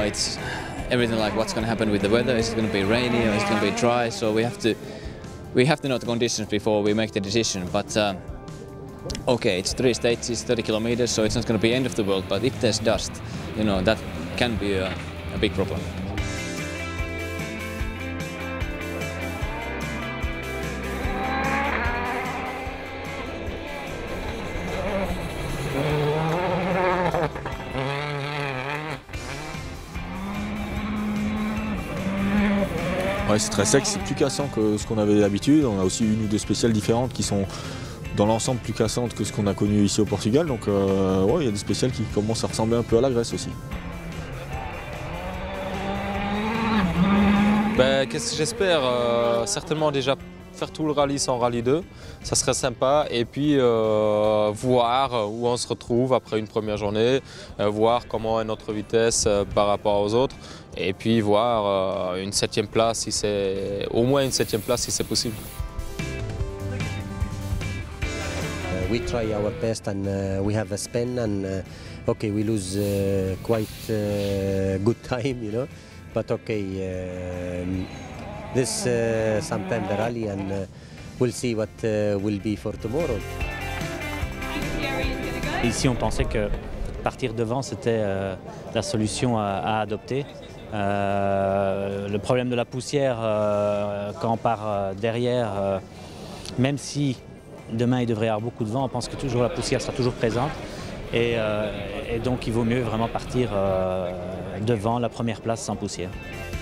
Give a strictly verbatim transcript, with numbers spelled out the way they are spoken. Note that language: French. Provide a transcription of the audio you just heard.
it's everything like what's going to happen with the weather. Is it going to be rainy or is it going to be dry? So we have to we have to know the conditions before we make the decision. But uh, okay, it's three stages, thirty kilometers, so it's not going to be end of the world. But if there's dust, you know, that can be a, a big problem. Ouais, c'est très sec, c'est plus cassant que ce qu'on avait d'habitude. On a aussi une ou deux spéciales différentes qui sont dans l'ensemble plus cassantes que ce qu'on a connu ici au Portugal. Donc euh, ouais, il y a des spéciales qui commencent à ressembler un peu à la Grèce aussi. Ben, qu'est-ce que j'espère euh, certainement déjà faire tout le rallye sans rallye deux, ça serait sympa, et puis euh, voir où on se retrouve après une première journée, euh, voir comment est notre vitesse euh, par rapport aux autres, et puis voir euh, une septième place, si c'est au moins une septième place si c'est possible. Uh, we try our best and uh, we have a spin and uh, okay, we lose uh, quite uh, good time, you know, but okay. Uh, This uh, sometime the rally and uh, we'll see what uh, will be for tomorrow. Ici, on pensait que partir devant, c'était euh, la solution à, à adopter. Euh, le problème de la poussière, euh, quand on part euh, derrière, euh, même si demain il devrait y avoir beaucoup de vent, on pense que toujours la poussière sera toujours présente. Et, euh, et donc, il vaut mieux vraiment partir euh, devant la première place sans poussière.